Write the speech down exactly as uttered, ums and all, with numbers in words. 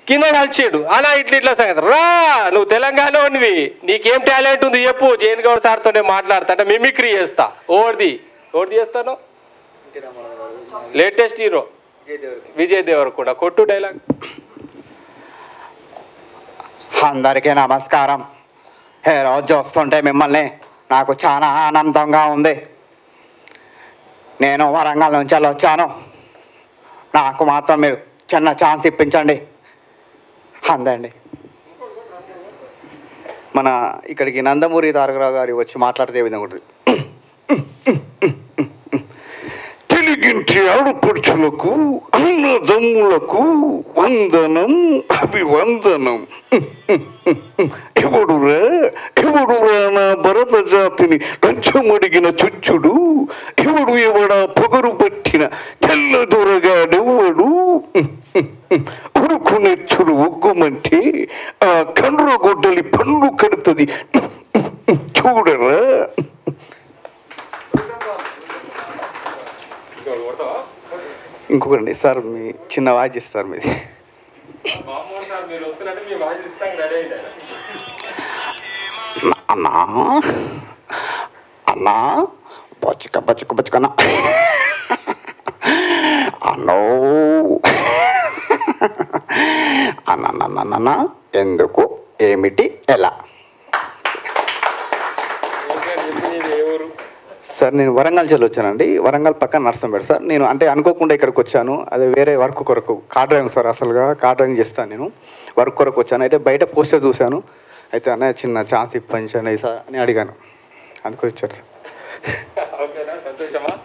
కింద కలిసాడు అలా ఇట్లా ఇట్లా సంగతి రా నువ్వు తెలంగాణలోనివి నీకేం టాలెంట్ ఉంది చెప్పు జైన్ గౌడ్ సార్తో నేను మాట్లాడతా అంటే మిమిక్రీ చేస్తా ఓడిది ఓడిది చేస్తాను లేటెస్ట్ హీరో విజయ్ దేవరకొండ కొట్టు డైలాగ్. అందరికీ నమస్కారం. ఏ రోజు వస్తుంటే మిమ్మల్ని నాకు చాలా ఆనందంగా ఉంది. నేను వరంగల్ నుంచి వచ్చాను. నాకు మాత్రం మీరు చిన్న ఛాన్స్ ఇప్పించండి అందండి. మన ఇక్కడికి నందమూరి తారకరావు గారి వచ్చి మాట్లాడితే విధంగా ఉంటుంది. తెలుగింటి ఆడపడుచులకు అన్నదమ్ములకు వందనం అభివందనం. ఎవడురా ఎవడురా నా భరత జాతిని లంచమడిగిన చుచ్చుడు ఎవడు ఎవడా పొగరు పట్టిన తెల్ల దొరగాడెవ్వడు. ఉడుకు నెచ్చుడు ఒగ్గుమంటే ఆ కండ్ర గొడ్డలి పండ్లు కడుతుంది చూడరా. ఇంకొకటి సార్ మీ చిన్న వాయిస్ ఇస్తారు మీది. అన్నా అన్నా బొచ్చుక బొచ్చుక బొచ్చుకన్నా అన్నో అన్న ఎందుకు ఏమిటి ఎలా సార్? నేను వరంగల్ జిల్లా వచ్చానండి. వరంగల్ పక్కన నర్సంపేట సార్. నేను అంటే అనుకోకుండా ఇక్కడికి వచ్చాను. అది వేరే వర్క్ కొరకు కార్ డ్రైవింగ్ సార్. అసలుగా కార్ డ్రైవింగ్ చేస్తాను నేను. వర్క్ కొరకు వచ్చాను. అయితే బయట పోస్టర్ చూశాను. అయితే అన్న చిన్న ఛాన్స్ ఇప్పించండి సార్ అని అడిగాను. అందుకు వచ్చారు. ఓకేనా సంతోషమా?